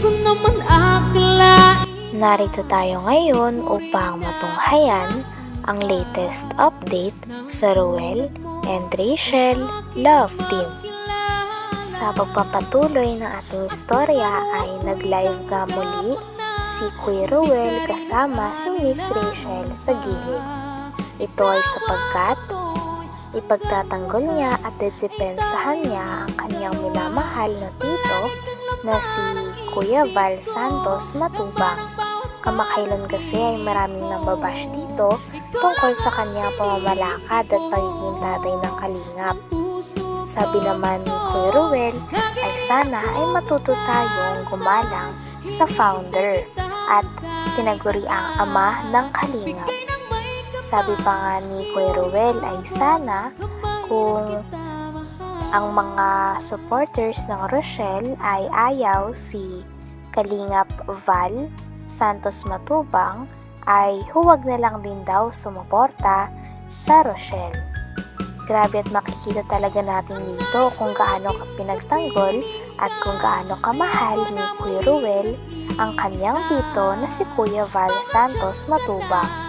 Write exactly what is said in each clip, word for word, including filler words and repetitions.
naman akalain. Narito tayo ngayon upang matunghayan ang latest update sa Ruel and Rachel Love Team. Sa pagpapatuloy ng ating istorya ay nag-live nga muli si Kuya Ruel kasama si Miss Rachel sa gilid. Ito ay sapagkat ipagtatanggol niya at dedepensahan niya ang kanyang minamahal na tito na si Kuya Val Santos Matubang. Kamakailan kasi ay maraming nambabash dito tungkol sa kanyang pamamalakad at pagiging tatay ng kalingap. Sabi naman ni Kuya Ruel ay sana ay matuto tayong gumalang sa founder at tinaguri ang ama ng kalingap. Sabi pa nga ni Kuya Ruel ay sana kung ang mga supporters ng Rochelle ay ayaw si Kalingap Val Santos Matubang ay huwag na lang din daw sumuporta sa Rochelle. Grabe at makikita talaga natin dito kung gaano ka pinagtanggol at kung gaano kamahal ni Kuya Ruel ang kanyang tito na si Kuya Val Santos Matubang.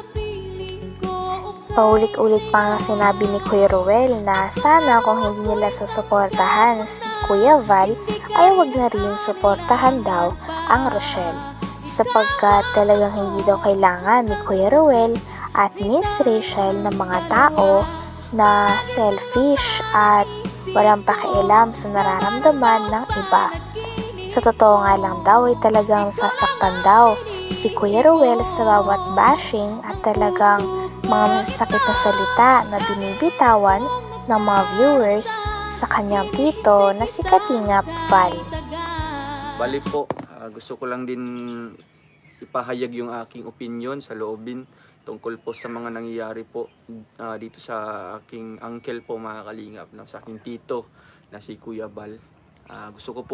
Paulit-ulit pa nga sinabi ni Kuya Ruel na sana kung hindi nila susuportahan si Kuya Val ay wag na rin suportahan daw ang Rochelle sapagkat talagang hindi daw kailangan ni Kuya Ruel at Miss Rachel ng mga tao na selfish at walang pakialam sa nararamdaman ng iba. Sa totoo nga lang daw ay talagang sasaktan daw si Kuya Ruel sa bawat bashing at talagang mga masasakit na salita na binibitawan ng mga viewers sa kanyang tito na si Kalingap Val. Bali po, uh, gusto ko lang din ipahayag yung aking opinion sa loobin tungkol po sa mga nangyayari po uh, dito sa aking uncle po mga kalingap, no? Sa aking tito na si Kuya Val. Uh, gusto ko po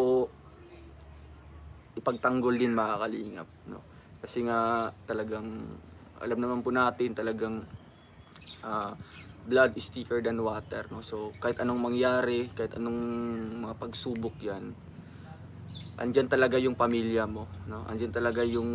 ipagtanggol din mga kalingap, no? Kasi nga talagang alam naman po natin talagang uh, blood is thicker than water, no? So kahit anong mangyari, kahit anong mga pagsubok yan, andyan talaga yung pamilya mo, no? Andyan talaga yung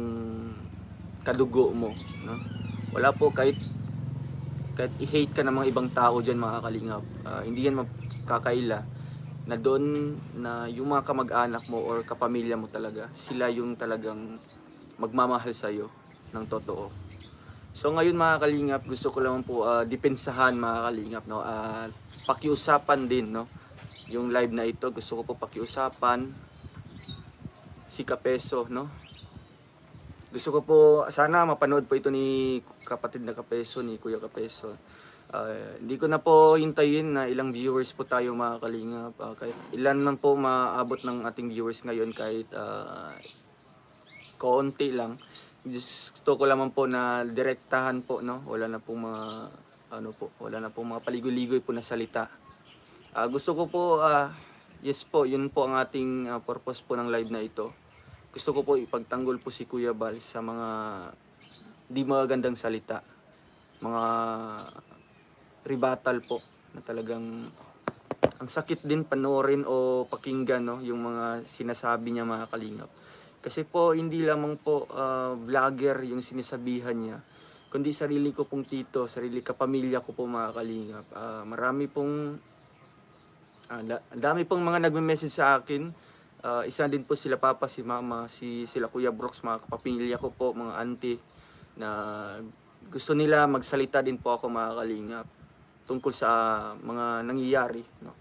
kadugo mo, no? Wala po kahit kahit i-hate ka ng mga ibang tao dyan mga kalingap, uh, hindi yan makakaila na doon na yung mga kamag-anak mo or kapamilya mo talaga, sila yung talagang magmamahal sa'yo ng totoo. So ngayon mga kalingap, gusto ko lang po uh, depensahan mga kalingap, no? Uh, pakiusapan din, no? Yung live na ito, gusto ko po pakiusapan si Kapeso, no? Gusto ko po sana mapanood po ito ni kapatid na Kapeso, ni Kuya Kapeso. Uh, hindi ko na po hintayin na ilang viewers po tayo mga kalingap. Uh, kahit ilan man po maabot ng ating viewers ngayon, kahit uh, kaunti lang. Gusto ko lamang po na direktahan po, no? Wala na pong mga ano po, wala na pong mga paligoy-ligoy po na salita. Uh, gusto ko po uh, yes po, yun po ang ating uh, purpose po ng live na ito. Gusto ko po ipagtanggol po si Kuya Val sa mga di magagandang salita. Mga rebuttal po na talagang ang sakit din panoorin o pakinggan, no? Yung mga sinasabi niya mga kalingap. Kasi po, hindi lamang po uh, vlogger yung sinasabihan niya, kundi sarili ko pong tito, sarili kapamilya ko po mga kalingap. Uh, marami pong, uh, dami pong mga nagme-message sa akin. Uh, isa din po sila papa, si mama, si sila Kuya Brooks, mga kapamilya ko po, mga auntie, na gusto nila magsalita din po ako mga kalingap tungkol sa mga nangyayari, no?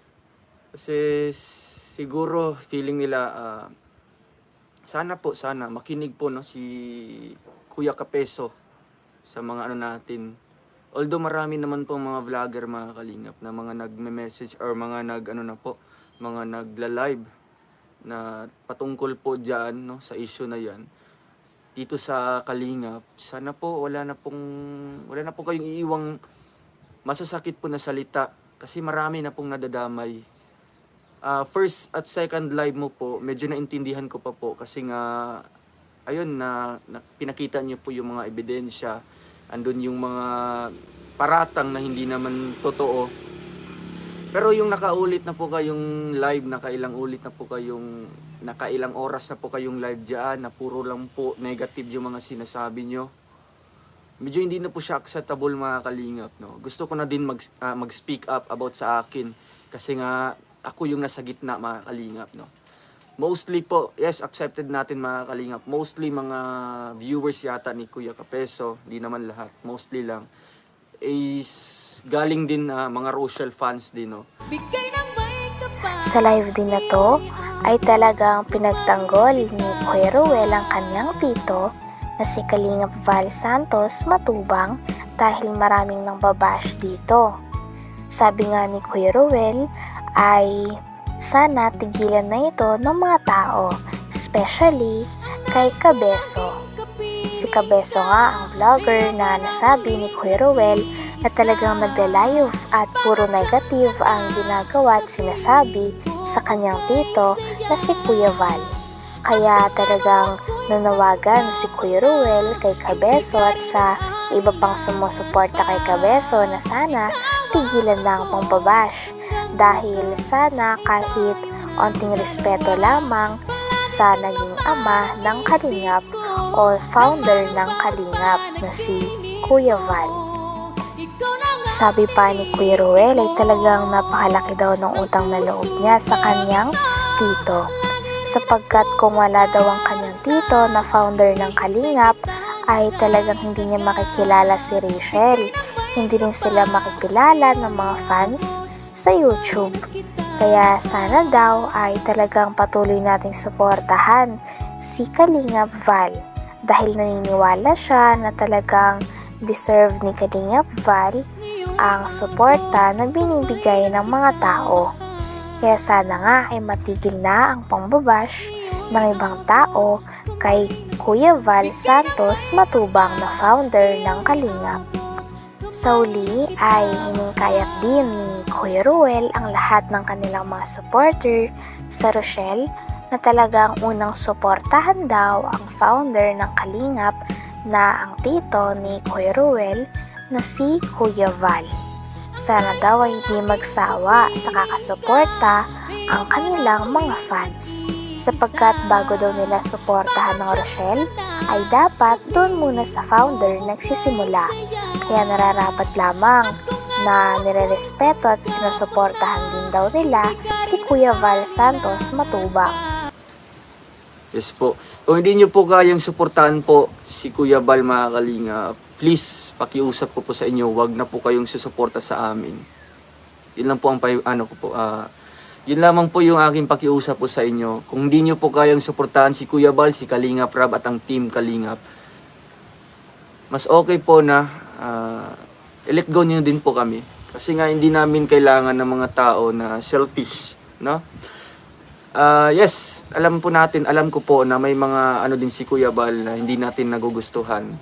Kasi siguro feeling nila, uh, sana po, sana makinig po, no, si Kuya Kapeso sa mga ano natin. Although marami naman po mga vlogger mga kalingap na mga nagme-message or mga nag ano na po, mga nagla-live na patungkol po diyan, no, sa issue na 'yan. Dito sa kalingap, sana po wala na pong wala na po kayong iiwang masasakit po na salita kasi marami na pong nadadamay. Uh, first at second live mo po, medyo naintindihan ko pa po kasi nga ayun na, na pinakita niyo po yung mga ebidensya, andun yung mga paratang na hindi naman totoo. Pero yung nakaulit na po kayong live, nakailang ulit na po kayong, nakailang oras na po kayong live diyan, na puro lang po negative yung mga sinasabi nyo, medyo hindi na po siya acceptable mga kalingap, no? Gusto ko na din mag, uh, mag-speak up about sa akin, kasi nga ako yung nasa gitna mga kalingap, no? Mostly po, yes, accepted natin mga kalingap. Mostly mga viewers yata ni Kuya Kapeso, di naman lahat, mostly lang, is galing din uh, mga Rochelle fans din, no? Sa live din na to, ay talagang pinagtanggol ni Kuya Ruel ang kanyang tito na si Kalingap Val Santos Matubang dahil maraming nang babash dito. Sabi nga ni Kuya Ruel ay sana tigilan na ito ng mga tao, especially kay Kabeso. Si Kabeso nga ang vlogger na nasabi ni Kuya Ruel na talagang nagla-live at puro negative ang ginagawa at sinasabi sa kanyang tito na si Kuya Val. Kaya talagang nanawagan si Kuya Ruel kay Kabeso at sa iba pang sumusuporta kay Kabeso na sana tigilan na ang pangbabash dahil sana kahit onting respeto lamang sa naging ama ng Kalingap o founder ng Kalingap na si Kuya Val. Sabi pa ni Kuya Ruel ay talagang napakalaki daw ng utang na loob niya sa kanyang tito. Sapagkat kung wala daw ang kanyang tito na founder ng Kalingap ay talagang hindi niya makikilala si Rachel. Hindi rin sila makikilala ng mga fans sa YouTube. Kaya sana daw ay talagang patuloy nating suportahan si Kalingap Val dahil naniniwala siya na talagang deserve ni Kalingap Val ang suporta na binibigay ng mga tao. Kaya sana nga ay matigil na ang pangbabash ng ibang tao kay Kuya Val Santos Matubang na founder ng Kalingap. Sa uli ay hiningkayak din ni Kuya Ruel ang lahat ng kanilang mga supporter sa Rochelle na talagang unang suportahan daw ang founder ng Kalingap na ang tito ni Kuya Ruel na si Kuya Val. Sana daw ay hindi magsawa sa kakasuporta ang kanilang mga fans. Sapagkat bago daw nila suportahan ng Rochelle, ay dapat doon muna sa founder nagsisimula. Kaya nararapat lamang na nirerespeto at sinusuportahan din daw nila si Kuya Val Santos Matubang. Yes po. Kung hindi nyo po kayang suportahan po si Kuya Val mga kalingap, please, pakiusap ko po sa inyo, wag na po kayong susuporta sa amin. Yun lang po ang ano ko po. Uh, yun lamang po yung aking pakiusap po sa inyo. Kung hindi nyo po kayang suportahan si Kuya Val, si Kalingap Rab at ang team Kalingap, mas okay po na uh, i-let go nyo din po kami. Kasi nga hindi namin kailangan ng mga tao na selfish, no? Uh, yes, alam po natin, alam ko po na may mga ano din si Kuya Val na hindi natin nagugustuhan.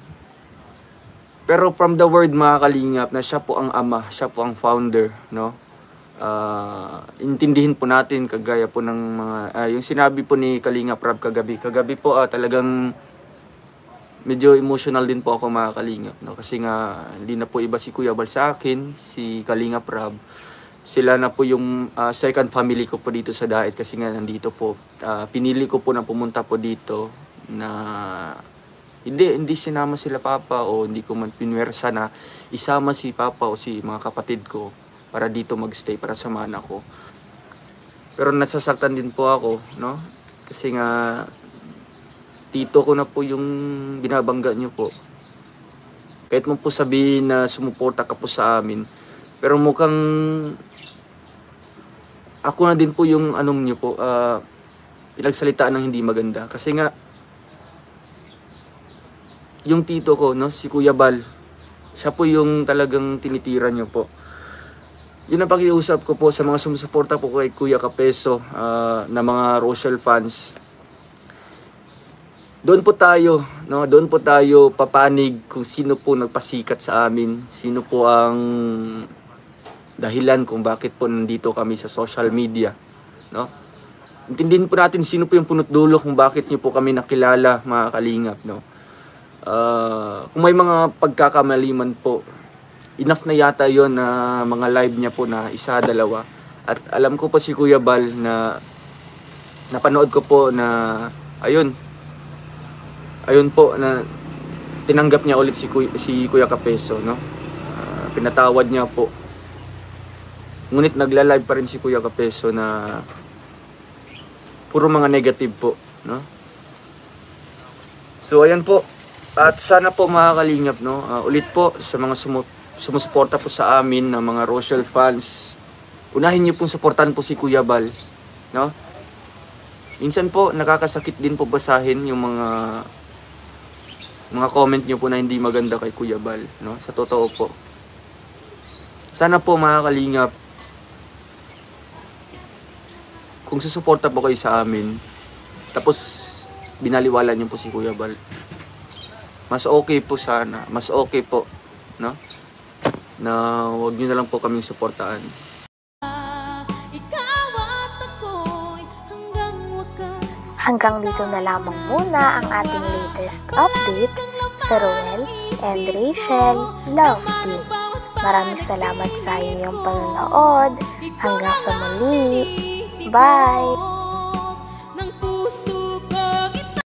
Pero from the word mga kalingap na siya po ang ama, siya po ang founder, no? Uh, intindihin po natin kagaya po ng mga, uh, yung sinabi po ni Kalingap Rab kagabi. Kagabi po uh, talagang medyo emotional din po ako mga kalingap, no? Kasi nga hindi na po iba si Kuya Val sa akin, si Kalingap Rab. Sila na po yung uh, second family ko po dito sa Daet kasi nga nandito po. Uh, pinili ko po na pumunta po dito na hindi, hindi sinama sila papa o hindi ko man pinwersa na isama si papa o si mga kapatid ko para dito magstay para samahan ako. Pero nasasaktan din po ako, no? Kasi nga tito ko na po yung binabangga nyo po. Kahit mo po sabihin na sumuporta ka po sa amin, pero mukhang ako na din po yung anong nyo po, uh, pinagsalitaan ng hindi maganda. Kasi nga, yung tito ko, no, si Kuya Val, siya po yung talagang tinitira nyo po. Yun ang pakiusap ko po sa mga sumusuporta po kay Kuya Kapeso, uh, na mga Rochelle fans. Doon po tayo, no, doon po tayo papanig kung sino po nagpasikat sa amin, sino po ang dahilan kung bakit po nandito kami sa social media, no? Intindihin po natin sino po yung punot dulo kung bakit niyo po kami nakilala, mga kalingap, no? Uh, kung may mga pagkakamali man po, enough na yata yon na mga live niya po na isa, dalawa. At alam ko po si Kuya Bal na napanood ko po na ayun. Ayun po na tinanggap niya ulit si Kuya, si Kuya Kapeso, no? Uh, pinatawad niya po. Ngunit nagla-live pa rin si Kuya Kapeso na puro mga negative po, no? So ayan po. At sana po mga kalingap, no? Uh, ulit po sa mga sumu sumusuporta po sa amin ng mga Rochelle fans. Unahin niyo pong suportahan po si Kuya Bal, no? Minsan po nakakasakit din po basahin yung mga mga comment niyo po na hindi maganda kay Kuya Bal, no? Sa totoo po. Sana po mga kalingap, kung susuporta po kayo sa amin, tapos binaliwala niyo po si Kuya Bal, mas okay po sana, mas okay po, no? Na wag niyo na lang po kaming suportahan. Hanggang dito na lamang muna ang ating latest update sa Roel and Rachel Love Team. Maraming salamat sa inyong panonood. Hanggang sa muli. Bye!